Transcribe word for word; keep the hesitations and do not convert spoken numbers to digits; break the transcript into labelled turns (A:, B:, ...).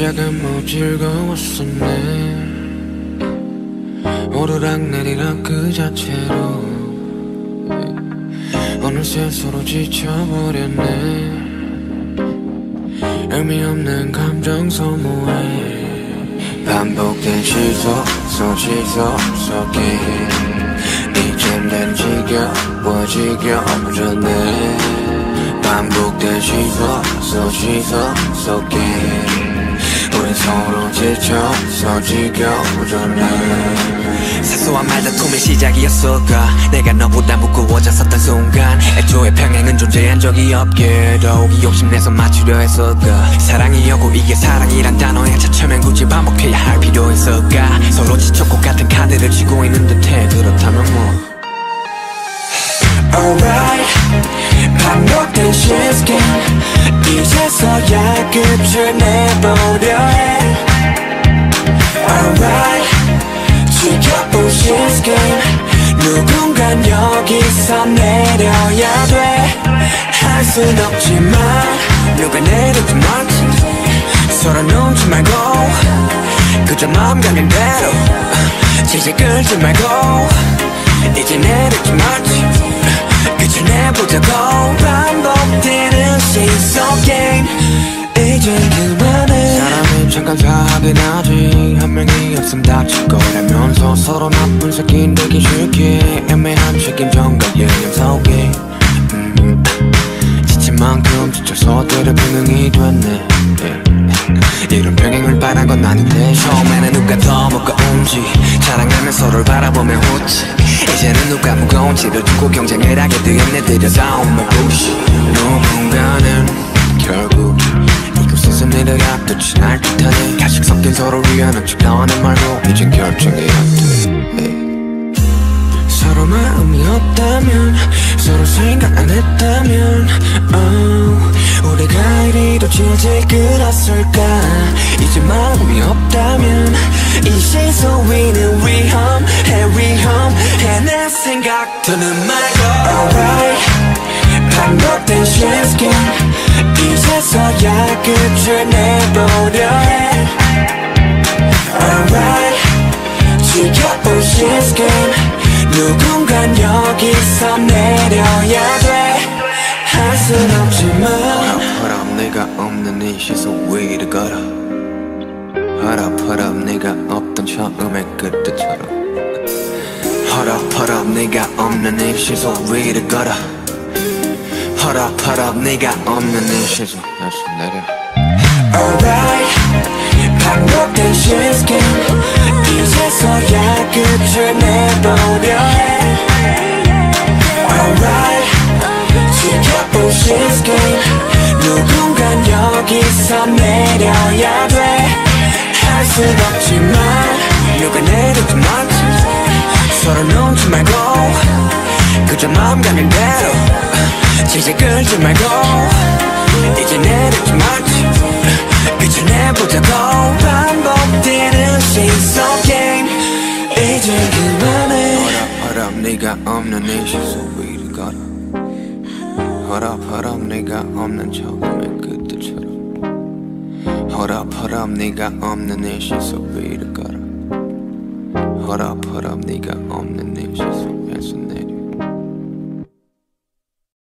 A: 시작은 뭐 즐거웠었네. 오르락내리락 그 자체로 어느새 서로 지쳐버렸네. 의미 없는 감정 소모에 반복된 시속 속 시속 속에 이젠 난 지겨워 지겨워졌네. 반복된 시속 속 시속 속에 우린 서로 지쳐서 지겨워졌네.
B: 사소한 말다툼의 시작이었을까. 내가 너보다 무거워졌었던 순간 애초에 평행은 존재한 적이 없게 더욱이 욕심내서 맞추려 했을까. 사랑이었고 이게 사랑이란 단어에 차츰엔 굳이 반복해야 할 필요 있을까. 서로 지쳤고 같은 카드를 쥐고 있는 듯해. 그렇다면 뭐
C: Alright, 반복된 시스템 이제서야 끝을 내보려 해. Alright, 지켜본 시스템 누군간 여기서 내려야 돼. 할 순 없지만 누가 내리든 말든 서로 눈치 말고 그저 마음 가는 대로 질질 끌지 말고 이제 내리지 말지 끝을 내보자고. 반복되는 시속 게임 이제 그만해.
A: 사람이 잠깐 사하긴 하지. 한 명이 없음 다칠 거라면서 서로 나쁜 새끼인 되기 싫게 애매한 책임전과 예념 속에 음, 지친 만큼 지쳐서 때려 병행이 됐네. 이런 병행을 바란 건 아닌데
B: 처음에는 누가 더 무거운지 자랑하며 서로를 바라보며 웃지. 이제는 누가 무거운지를 두고 경쟁을 하게 되었네. 들여다온 말부시.
A: 누군가는 결국 이곳에서 내려갔듯이 날 탓하네. 가식 섞인 서로를 위한 척 너는 말고 이젠 결정해야 돼. 서로 마음이 없다면 서로 생각 안 했다면 oh, 우리가 이리도 질질 끌었을까. 이제 마음이 없다면 이 시속 위는 위험해 위험해. 내 생각 더는 말고
C: Alright, 반복된 시스템 이제서야 끝을 내보려 해. Alright, 지켜본 시스템 누군간 여기서 내려야 돼. 할 순 없지만
A: 허락 네가 없는 이 시속 위를 걸어. 허락 허락 네가 없던 처음의 그때처럼. 허락 허락 네가 없는 이 시속 위를 걸어. 허락 허락 네가 없는 이 시속 다시 내려.
C: Alright, 반복된 시스템 이제서야 끝을 내보려 해. Alright, 지켜본 시스템 누군간 여기서 내려야 돼. 할 순 없지만
A: 누가 내리든 말든 서로 눈치 말고 그저 마음 가는 대로 질질 끌지 말고 이제 내리지 말지 끝을 내보자고.
C: 반복되는 시속 게임 이제 그만해.
A: 허락 허락 네가 없는 이 시속 위를 걸어. 허락 허락 네가 없는 처음의 그때처럼. 허락 허락 네가 없는 이 시속 위를 걸어. 허락 허락 네가 없는 이 시속